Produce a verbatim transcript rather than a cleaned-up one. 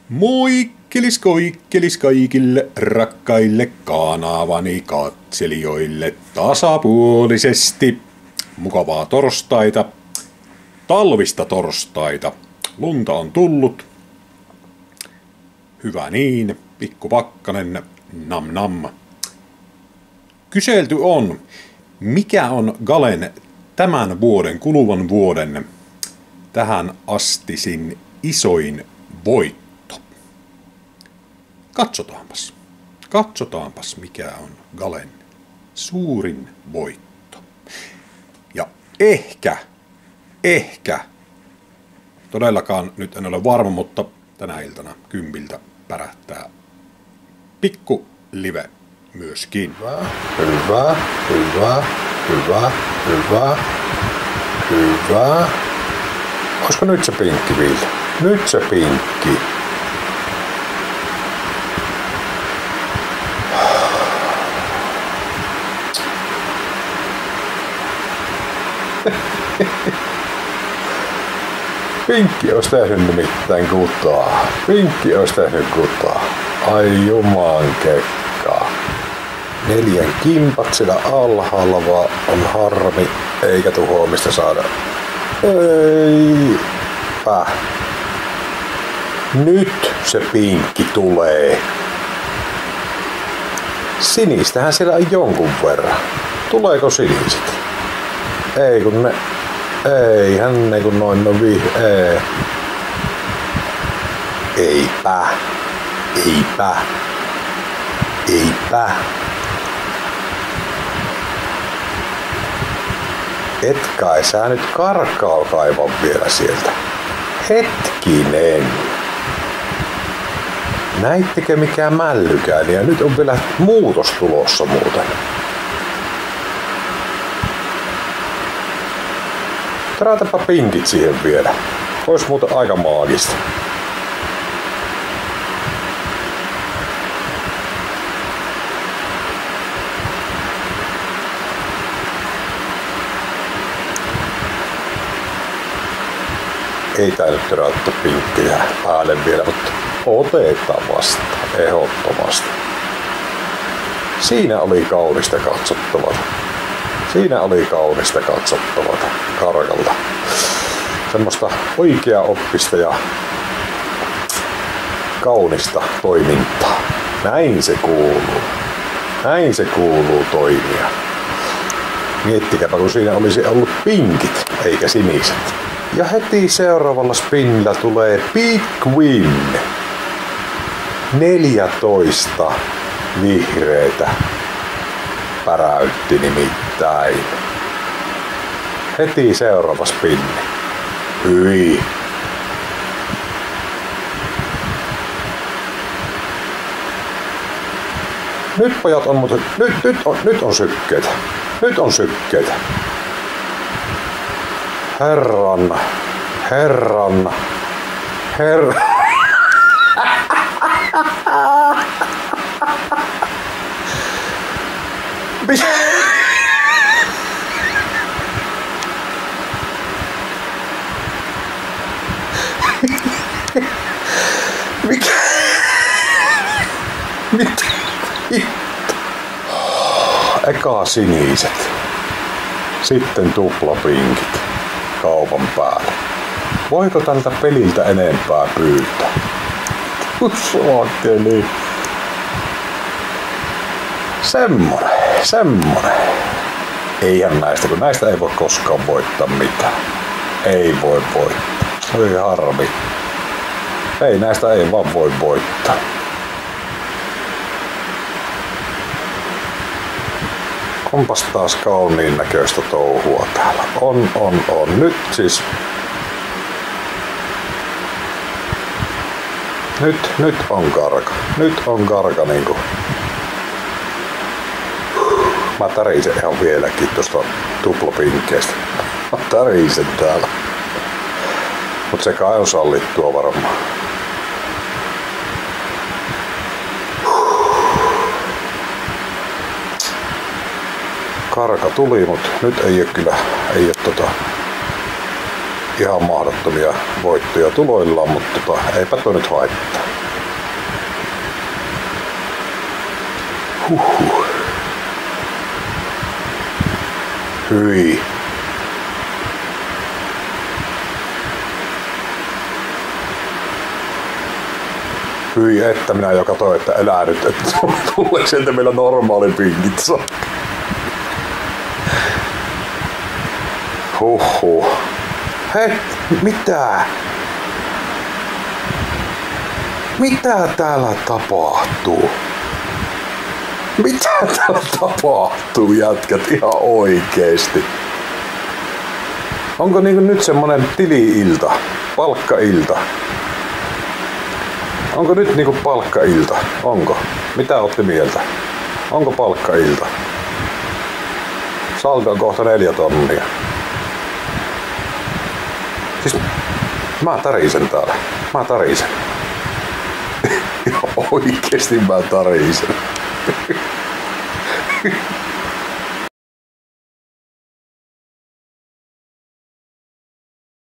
Moikkelis koikkelis kaikille rakkaille kanavani katselijoille tasapuolisesti. Mukavaa torstaita, talvista torstaita. Lunta on tullut. Hyvä niin, pikku pakkanen, nam nam. Kyselty on, mikä on Galen tämän vuoden, kuluvan vuoden tähän astisin isoin voitto? Katsotaanpas. Katsotaanpas, mikä on Galen suurin voitto. Ja ehkä, ehkä, todellakaan nyt en ole varma, mutta tänä iltana kympiltä pärähtää pikku live myöskin. Hyvä, hyvä, hyvä, hyvä, hyvä. Olisiko nyt se pinkki, Ville? Nyt se pinkki. Pinkki olisi tehnyt nimittäin kutaa. Pinkki olisi tehnyt kutaa. Ai juman kekkaa. Neljän kimpat siellä alhaalla vaan on harmi, eikä tuhoamista saada. Eipä. Nyt se pinkki tulee. Sinistähän siellä on jonkun verran. Tuleeko siniset? Ei kun ne... Eihän ne kun noin no vi... Ei. Eipä. Eipä. Eipä. Et kai sä nyt karkkaa kaivan vielä sieltä. Hetkinen. Näittekö mikään mällykään? Ja nyt on vielä muutos tulossa muuten. Trätäpä pinkit siihen vielä. Ois muuten aika maagista. Ei tää nyt träyttä pinkkejä päälle vielä, mutta otetaan vasta. Ehdottomasti. Siinä oli kaunista katsottavaa. Siinä oli kaunista katsottavaa Karkalta. Semmoista oikea oppista ja kaunista toimintaa. Näin se kuuluu. Näin se kuuluu toimia. Miettikääpä, kun siinä olisi ollut pinkit eikä siniset. Ja heti seuraavalla spinnillä tulee Big Win. neljätoista vihreitä päräytti nimittäin. Heti seuraava spinni. Hyi. Nyt pojat on muuten, nyt, nyt, on, nyt on sykkeitä. Nyt on sykkeitä. Herran, herran, herran. Mikä? Mikä? Mitä? Eka siniset. Sitten tuplapinkit kaupan päälle. Voiko tältä peliltä enempää pyytää? Saakeli. Semmonen, semmonen. Eihän näistä, kun näistä ei voi koskaan voittaa mitään. Ei voi voittaa. Oi harmi. Ei näistä ei vaan voi voittaa. Onpas taas kauniin näköistä touhua täällä. On, on, on. Nyt siis... Nyt, nyt on karka. Nyt on karka niinku... Mä tärisen ihan vieläkin tosta tuplapinkkeestä. Mä tärisen täällä. Mut se kai on sallittua varmaan. Karka tuli, mut nyt ei oo kyllä, ei oo tota... ihan mahdottomia voittoja tuloillaan, mutta tota, eipä toi nyt haittaa. Huhhuh. Hyi. Hyi, että minä jo katsoin, että elää nyt, että tulee sieltä meillä normaali pinkit saa. Huhhuh. Hei, mitä? Mitä täällä tapahtuu? Mitä täällä tapahtuu, jätkät, ihan oikeesti? Onko niinku nyt semmonen tili-ilta, palkka-ilta? Onko nyt niinku palkka-ilta? Onko? Mitä ootte mieltä? Onko palkka-ilta? Saldo on kohta neljä tonnia. Siis mä tarisen täällä. Mä tarisen. Oikeesti mä tarisen.